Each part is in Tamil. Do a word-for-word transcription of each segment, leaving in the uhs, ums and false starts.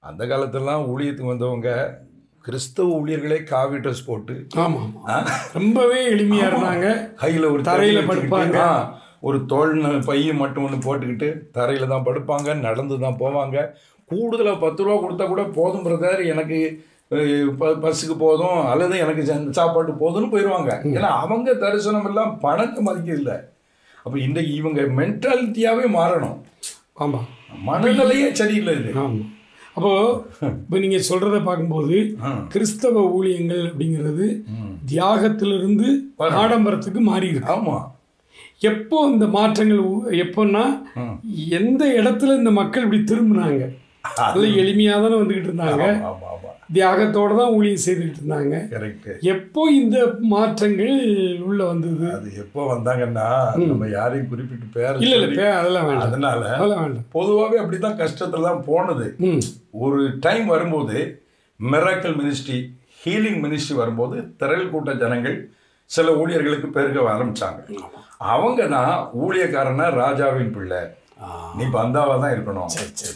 அந்த காலத்திலலாம் ஊழியத்துக்கு வந்தவங்க கிறிஸ்தவ ஊழியர்களே காவி ட்ரெஸ் போட்டு, ஆமாம், ரொம்பவே எளிமையாக இருந்தாங்க. கையில் ஒரு தரையில் படுப்பாங்க, ஒரு தோல் பையை மட்டும் ஒன்று போட்டுக்கிட்டு தரையில் தான் படுப்பாங்க, நடந்து தான் போவாங்க. கூடுதலாக பத்து ரூபா கொடுத்தா கூட போதும் பிரதர், எனக்கு பஸ்ஸுக்கு போதும் அல்லது எனக்கு சாப்பாட்டு போதும்னு போயிடுவாங்க. ஏன்னா அவங்க தரிசனம் எல்லாம் பணத்தை மதிக்கதில்லை. அப்போ இன்றைக்கு இவங்க மென்டாலிட்டியாகவே மாறணும். ஆமாம், மனநிலையே சரியில்லை இது. ஆமாம். அப்போது இப்போ நீங்கள் சொல்கிறத பார்க்கும்போது கிறிஸ்தவ ஊழியங்கள் அப்படிங்கிறது தியாகத்திலிருந்து ஆடம்பரத்துக்கு மாறி இருக்கு. ஆமாம். எப்போ இந்த மாற்றங்கள் எப்போன்னா எந்த இடத்துல இந்த மக்கள் இப்படி திரும்பினாங்க, அதில் எளிமையாக தானே வந்துக்கிட்டு இருந்தாங்க, தியாகத்தோடு தான் ஊழியம் செய்துக்கிட்டு இருந்தாங்க. கரெக்ட். எப்போ இந்த மாற்றங்கள் உள்ள வந்தது? அது எப்போ வந்தாங்கன்னா நம்ம யாரையும் குறிப்பிட்டு பேர் இல்லை இல்லை அதெல்லாம் வேண்டாம். அதனால அதெல்லாம் வேண்டாம். பொதுவாகவே அப்படி தான் கஷ்டத்தில் தான் போனது. ஒரு டைம் வரும்போது மிராக்கிள் மினிஸ்ட்ரி, ஹீலிங் மினிஸ்ட்ரி வரும்போது திரள் கூட்ட ஜனங்கள் சில ஊழியர்களுக்கு பெருக ஆரம்பிச்சாங்க. அவங்க தான் ஊழியக்காரனா ராஜாவின் பிள்ளை, நீ பந்தாவா தான் இருக்கணும்.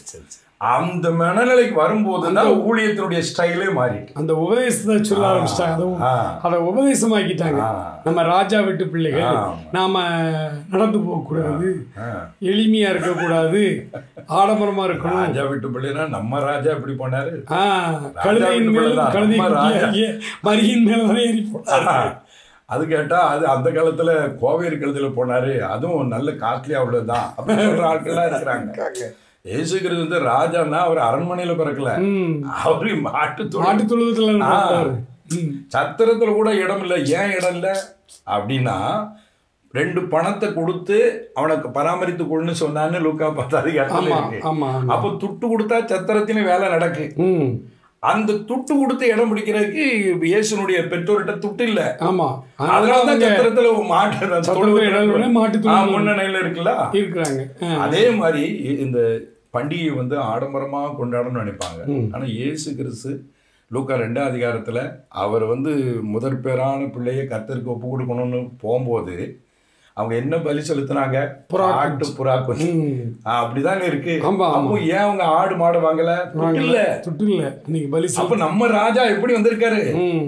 அந்த மனநிலைக்கு வரும்போது தான் ஊழியத்தினுடைய ஸ்டைலே மாறிட்டு அந்த உபதேசத்தை சொல்ல ஆரம்பிச்சிட்டாங்க. அதை உபதேசமாக்கிட்டாங்க. நம்ம ராஜா வீட்டு பிள்ளைகள், நாம நடந்து போகக்கூடாது, எளிமையா இருக்கக்கூடாது, ஆடம்பரமா இருக்கணும். ராஜா வீட்டு பிள்ளைனா நம்ம ராஜா எப்படி போனாரு, கழுதையின் மேலும் கழுதை மரியின் மேல ஏறி போனாரு. அது கேட்டா அது அந்த காலத்துல கோவேரி கழுதையில போனாரு, அதுவும் நல்ல காஸ்ட்லியா உள்ளதுதான் அப்படின்னு சொல்ற ஆட்கள்லாம் இருக்கிறாங்க. இயேசு கிறிஸ்து வந்து ராஜான்னா அவர் அரண்மனையில பிறக்கல, அவரு மாட்டு மாட்டு தொழுவத்துல சத்திரத்துல கூட இடம் இல்லை. ஏன் இடம் இல்லை அப்படின்னா, ரெண்டு பணத்தை கொடுத்து அவனுக்கு பராமரித்து கொள்னு சொன்னான்னு லூக்கா பத்தாவது இடத்துல இருக்கு. அப்போ துட்டு கொடுத்தா சத்திரத்திலும் வேலை நடக்கு. அந்த துட்டு கொடுத்து இடம் பிடிக்கிறதுக்கு இயேசுனுடைய பெற்றோர்கிட்ட துட்டு இல்ல. ஆமா, அதனாலதான் சத்திரத்துல மாட்டு முன்னணியில இருக்குல்ல இருக்கிறாங்க. அதே மாதிரி இந்த பண்டிகை வந்து ஆடம்பரமா கொண்டாடணும்னு நினைப்பாங்க. ஆனா இயேசு கிறிஸ்து லூக்கா ரெண்டாம் அதிகாரத்துல அவர் வந்து முதற் பேரான பிள்ளைய கர்த்தருக்கு ஒப்பு கொடுக்கணும்னு போகும்போது அவங்க என்ன பலி செலுத்தினாங்க, ஆட்டு புறா கொஞ்சம் அப்படிதானே இருக்கு. அப்போ ஏன் அவங்க ஆடு மாடு வாங்கல? இல்ல துட்டு இல்ல. அப்ப நம்ம ராஜா எப்படி வந்திருக்காரு?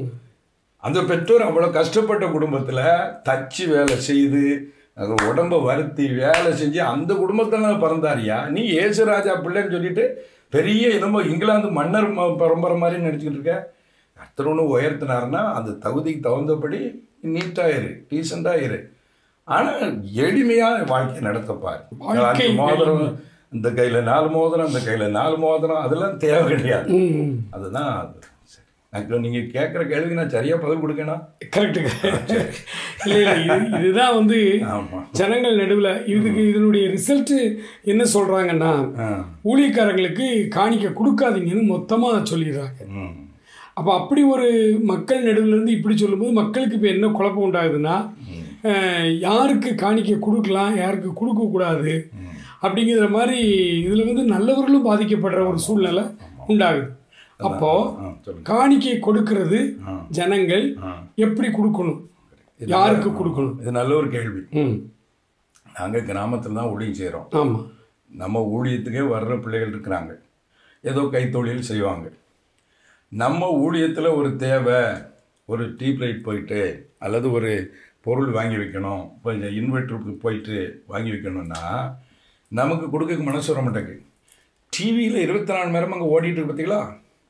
அந்த பெற்றோர் அவ்வளவு கஷ்டப்பட்ட குடும்பத்துல தச்சு வேலை செய்து அது உடம்ப வருத்தி வேலை செஞ்சு அந்த குடும்பத்துல பிறந்தாரியா? நீ ஏசு ராஜா பிள்ளைன்னு சொல்லிட்டு பெரிய என்னமோ இங்கிலாந்து மன்னர் பரம்பரை மாதிரி நினைச்சுக்கிட்டு இருக்க. கர்த்தர் ஒன்று உயர்த்தினாருன்னா அந்த தகுதிக்கு தகுந்தபடி நீட்டாயிரு, டீசெண்டாயிரு. ஆனா எளிமையா வாழ்க்கை நடத்தப்பாரு. மோதிரம் இந்த கையில நாலு மோதிரம், இந்த கையில நாலு மோதிரம், அதெல்லாம் தேவை கிடையாது. அதுதான் நீங்க கேட்குற கேள்விக்கு நான் சரியா பதில் கொடுக்கணும். கரெக்டு. இல்லை இல்லை இதுதான் வந்து ஜனங்கள் நடுவில் இதுக்கு இதனுடைய ரிசல்ட்டு என்ன சொல்றாங்கன்னா, ஊழியக்காரங்களுக்கு காணிக்க கொடுக்காதீங்கன்னு மொத்தமாக சொல்லிடுறாங்க. அப்போ அப்படி ஒரு மக்கள் நடுவில் இருந்து இப்படி சொல்லும்போது மக்களுக்கு இப்போ என்ன குழப்பம் உண்டாகுதுன்னா, யாருக்கு காணிக்க கொடுக்கலாம், யாருக்கு கொடுக்கக்கூடாது அப்படிங்கிற மாதிரி இதில் வந்து நல்லவர்களும் பாதிக்கப்படுற ஒரு சூழ்நிலை உண்டாகுது. அப்போ காணிக்கை கொடுக்கறது ஜனங்கள் எப்படி கொடுக்கணும், யாருக்கு கொடுக்கணும்? இது நல்ல ஒரு கேள்வி. நாங்கள் கிராமத்தில் தான் ஊழியம் செய்கிறோம். ஆமாம், நம்ம ஊழியத்துக்கே வர்ற பிள்ளைகள் இருக்கிறாங்க, ஏதோ கைத்தொழில் செய்வாங்க. நம்ம ஊழியத்தில் ஒரு தேவை, ஒரு டியூப் லைட் போயிட்டு அல்லது ஒரு பொருள் வாங்கி வைக்கணும், கொஞ்சம் இன்வெர்டருக்கு போயிட்டு வாங்கி வைக்கணும்னா நமக்கு கொடுக்க மனசு வர மாட்டேங்குது. டிவியில் இருபத்தி நாலு நேரம் அங்கே ஓடிட்டு இருக்கு பார்த்தீங்களா,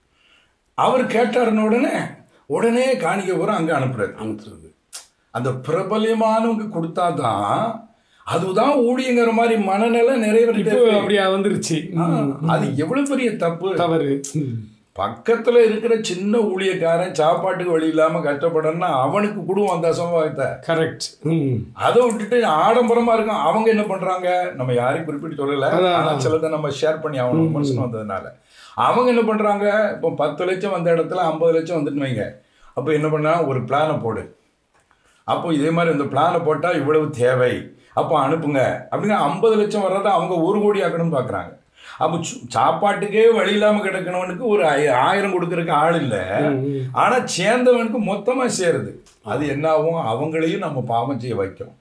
அவர் கேட்டாருன்னு உடனே உடனே காணிக்க பூரா அங்கே அனுப்புறாரு அனுப்புறது. அந்த பிரபலியமானவங்க கொடுத்தா தான் அதுதான் ஊழியங்கிற மாதிரி மனநிலை நிறைவேறிட்டு அப்படியா வந்துருச்சு. அது எவ்வளவு பெரிய தப்பு, தவறு. பக்கத்துல இருக்கிற சின்ன ஊழியக்காரன் சாப்பாட்டுக்கு வழி இல்லாம கஷ்டப்படணும்னா அவனுக்கு குடும்பம் அந்த சம்பவத்தை. கரெக்ட். அதை விட்டுட்டு ஆடம்பரமா இருக்கும். அவங்க என்ன பண்றாங்க, நம்ம யாரையும் குறிப்பிட்டு சொல்லல, சிலதை நம்ம ஷேர் பண்ணி அவனுக்கு மனுஷன் வந்ததுனால அவங்க என்ன பண்றாங்க, இப்போ பத்து லட்சம் வந்த இடத்துல ஐம்பது லட்சம் வந்துட்டு வைங்க. அப்போ என்ன பண்ணா, ஒரு பிளானை போடு. அப்போ இதே மாதிரி இந்த பிளானை போட்டா இவ்வளவு தேவை, அப்போ அனுப்புங்க அப்படின்னு ஐம்பது லட்சம் வர்றதை அவங்க ஒரு கோடி ஆக்கணும்னு பாக்குறாங்க. அப்போ சாப்பாட்டுக்கே வழி இல்லாம கிடக்கணவனுக்கு ஒரு ஆயிரம் கொடுக்கறதுக்கு ஆள் இல்லை, ஆனா சேர்ந்தவனுக்கு மொத்தமா சேருது. அது என்ன ஆகும், அவங்களையும் நம்ம பாவம் செய்ய வைக்கும்.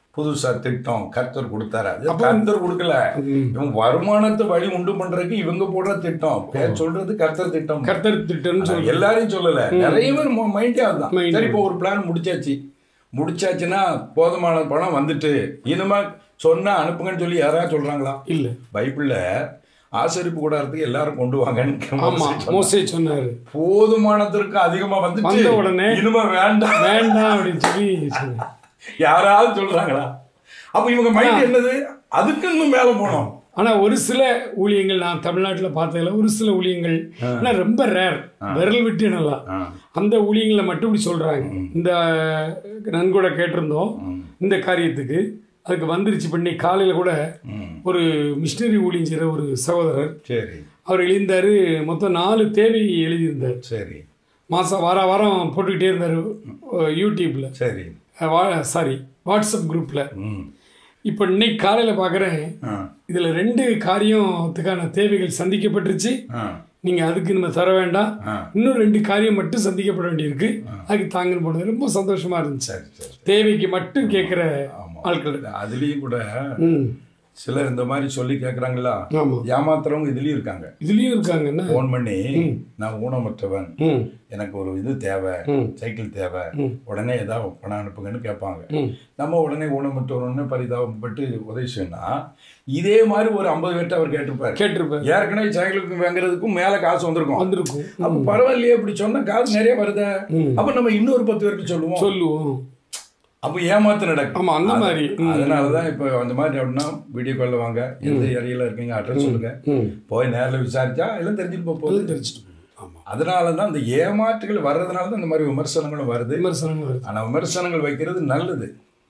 புதுசா திட்டம் கர்த்தர் கொடுத்தாரு. அது கர்த்தர் கொடுக்கல, இவங்க வருமானத்தை வழி உண்டு பண்றதுக்கு இவங்க போடுற திட்டம். பேர் சொல்றது கர்த்தர் திட்டம், கர்த்தர் திட்டம் எல்லாரையும் சொல்லல, நிறைய பேர் மைண்டே அதுதான். சரி, இப்போ ஒரு பிளான் முடிச்சாச்சு, முடிச்சாச்சுன்னா போதுமான பணம் வந்துட்டு இனிமே சொன்னா அனுப்புங்கன்னு சொல்லி யாராவது சொல்றாங்களா? இல்ல. பைபிள்ல ஆசரிப்பு கூடாரத்துக்கு எல்லாரும் கொண்டு வாங்கன்னு மோசே சொன்னாரு. போதுமானத்திற்கு அதிகமா வந்து உடனே இனிமே வேண்டாம் வேண்டாம் அப்படின்னு சொல்லி யாராவது சொல்றாங்களா? அப்ப இவங்க மைண்ட் என்னது? அதுக்கு இன்னும் மேல போனோம். ஆனா ஒரு சில ஊழியங்கள் நான் தமிழ்நாட்டில் பார்த்ததுல ஒரு சில ஊழியங்கள் ஆனா ரொம்ப ரேர், விரல் விட்டு என்னலாம் அந்த ஊழியங்களை மட்டும் இப்படி சொல்றாங்க. இந்த நன்கூட கேட்டிருந்தோம் இந்த காரியத்துக்கு, அதுக்கு வந்துருச்சு பண்ணி காலையில கூட ஒரு மிஷினரி ஊழியம் செய்கிற ஒரு சகோதரர், சரி, அவர் எழுந்தாரு. மொத்தம் நாலு தேவை எழுதியிருந்தார். சரி, மாதம் வார வாரம் போட்டுக்கிட்டே இருந்தார் யூடியூப்ல. சரி, சாரி வாட்ஸ்அப் குரூப்ல. இப்போ இன்னைக்கு காலையில் பார்க்குறேன், இதில் ரெண்டு காரியத்துக்கான தேவைகள் சந்திக்கப்பட்டுருச்சு, நீங்கள் அதுக்கு நம்ம தர வேண்டாம், இன்னும் ரெண்டு காரியம் மட்டும் சந்திக்கப்பட வேண்டியிருக்கு, அதுக்கு தாங்கன்னு போனது ரொம்ப சந்தோஷமா இருந்துச்சு. தேவைக்கு மட்டும் கேட்குற ஆட்கள். அதுலேயும் கூட சிலர் இந்த மாதிரி சொல்லி கேட்குறாங்களா, ஏமாத்துறவங்க இதுலேயும் இருக்காங்க. இதுலேயும் இருக்காங்க. ஃபோன் பண்ணி நான் ஊனமற்றவன், எனக்கு ஒரு இது தேவை, சைக்கிள் தேவை, உடனே ஏதாவது பணம் அனுப்புங்கன்னு கேட்பாங்க. நம்ம உடனே ஊனமற்றவன்னு பரிதாபப்பட்டு உதவி செய்யணும். இதே மாதிரி ஒரு ஐம்பது பேர்ட்ட அவர் கேட்டிருப்பாரு கேட்டிருப்பாரு ஏற்கனவே சைக்கிளுக்கு வாங்குறதுக்கும் மேல காசு வந்திருக்கும் வந்திருக்கும் அப்ப பரவாயில்லையே, இப்படி சொன்னா காசு நிறைய வருது, அப்ப நம்ம இன்னொரு பத்து பேருக்கு சொல்லுவோம் சொல்லுவோம் அப்போ ஏமாத்து நடக்கும். ஆமா, அந்த மாதிரி. அதனாலதான் இப்போ அந்த மாதிரி அப்படின்னா வீடியோ காலில் வாங்க, எந்த ஏரியால இருக்கீங்க அட்ரஸ் சொல்லுங்க, போய் நேரில் விசாரிச்சா எல்லாம் தெரிஞ்சுட்டு போகுது தெரிஞ்சுட்டு. அதனாலதான் இந்த ஏமாற்றுகள் வர்றதுனால தான் இந்த மாதிரி விமர்சனங்களும் வருது. விமர்சனங்கள் வருது. ஆனா விமர்சனங்கள் வைக்கிறது நல்லது.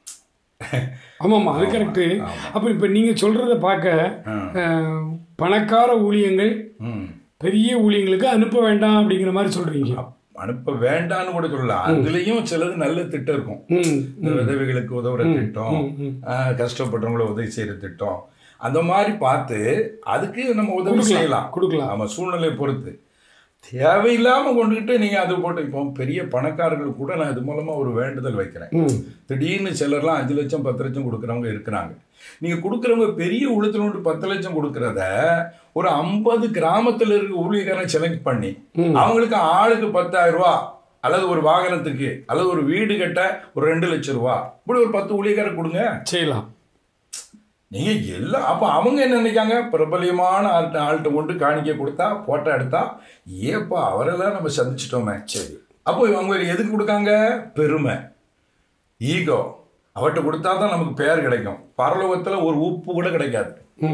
ஆமாம்மா, அது கரெக்டு. அப்போ இப்போ நீங்கள் சொல்கிறத பார்க்க பணக்கார ஊழியங்கள் பெரிய ஊழியங்களுக்கு அனுப்ப வேண்டாம் அப்படிங்கிற மாதிரி சொல்கிறீங்க. அனுப்ப வேண்டான்னு கூட சொல்லலாம். அதுலயும் சிலது நல்ல திட்டம் இருக்கும். இந்த விதவைகளுக்கு உதவுற திட்டம், கஷ்டப்படுறவங்கள உதவி செய்யற திட்டம், அந்த மாதிரி பார்த்து அதுக்கு நம்ம உதவி செய்யலாம், கொடுக்கலாம். ஆமா, சூழ்நிலையை பொறுத்து. தேவையில்லாம கொண்டுகிட்டு நீங்க அது போட்டு, இப்போ பெரிய பணக்காரர்கள் கூட நான் இது மூலமா ஒரு வேண்டுதல் வைக்கிறேன். திடீர்னு சிலர்லாம் அஞ்சு லட்சம் பத்து லட்சம் கொடுக்குறவங்க இருக்கிறாங்க. நீங்க கொடுக்குறவங்க பெரிய உளுத்துல பத்து லட்சம் கொடுக்கறத ஒரு ஐம்பது கிராமத்துல இருக்க ஊழியக்காரன் செலக்ட் பண்ணி அவங்களுக்கு ஆளுக்கு பத்தாயிரம் ரூபா அல்லது ஒரு வாகனத்துக்கு அல்லது ஒரு வீடு கட்ட ஒரு ரெண்டு லட்சம் ரூபா இப்படி ஒரு பத்து ஊழியக்காரர் கொடுங்க, செய்யலாம். நீங்க எல்லாம் அப்ப அவங்க என்ன நினைக்காங்க, பிரபலியமான ஆள்கிட்ட ஆள்கிட்ட கொண்டு காணிக்க கொடுத்தா போட்டோ எடுத்தா ஏப்பா அவரெல்லாம் நம்ம சந்திச்சிட்டோமே, சரி. அப்போ அவங்க எதுக்கு கொடுக்காங்க? பெருமை, ஈகோ. அவர்கிட்ட கொடுத்தா தான் நமக்கு பேர் கிடைக்கும். பரலோகத்துல ஒரு உப்பு கூட கிடைக்காது.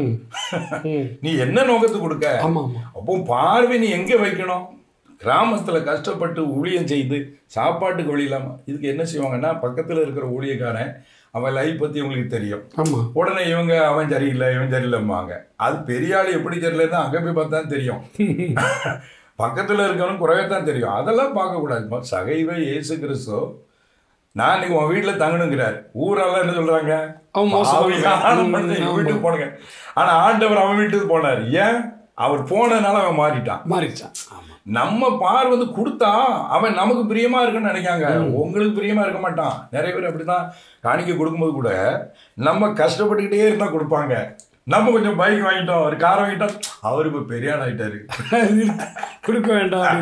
நீ என்ன நோக்கத்துக்கு கொடுக்க? அப்போ பார்வை நீ எங்க வைக்கணும்? கிராமத்துல கஷ்டப்பட்டு ஊழியம் செய்து சாப்பாட்டுக்கு வழி இல்லாம இதுக்கு என்ன செய்வாங்கன்னா, பக்கத்துல இருக்கிற ஊழியக்காரன் அவன் லைஃப் பத்தி உங்களுக்கு தெரியும், உடனே இவங்க அவன் சரியில்லை இவன் சரியில்லைம்பாங்க. அது பெரிய ஆள் எப்படி சரியில்லைன்னா அங்க போய் பார்த்தா தெரியும், பக்கத்துல இருக்கவனும் குறையத்தான் தெரியும். அதெல்லாம் பார்க்க கூடாது. சகைவே இயேசு கிறிஸ்து நான் இன்னைக்கு உன் வீட்டுல தங்கணுங்கிறார். ஊரெல்லாம் என்ன சொல்றாங்க, வீட்டுக்கு போனுங்க. ஆனா ஆண்டவர் அவன் வீட்டுக்கு போனார். ஏன்? அவர் போனதுனால அவன் மாறிட்டான் மாறிட்டான் நம்ம பார் வந்து கொடுத்தா அவன் நமக்கு பிரியமா இருக்குன்னு நினைக்காங்க, உங்களுக்கு பிரியமா இருக்க மாட்டான். நிறைய பேர் அப்படிதான் காணிக்கை கொடுக்கும்போது கூட நம்ம கஷ்டப்பட்டுக்கிட்டே இருந்தா கொடுப்பாங்க. நம்ம கொஞ்சம் பைக் வாங்கிட்டோம், ஒரு கார் வாங்கிட்டோம், அவரு இப்ப பெரியாள் ஆயிட்டாரு, கொடுக்க வேண்டாம்.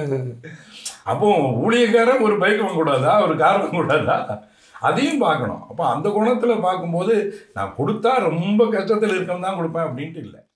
அப்போ ஊழியக்காரன் ஒரு பைக் வாங்க கூடாதா, ஒரு கார் வாங்க கூடாதா? அதையும் பார்க்கணும். அப்போ அந்த குணத்துல பார்க்கும்போது நான் கொடுத்தா ரொம்ப கஷ்டத்தில் இருக்கவன் தான் கொடுப்பேன் அப்படின்ட்டு இல்லை.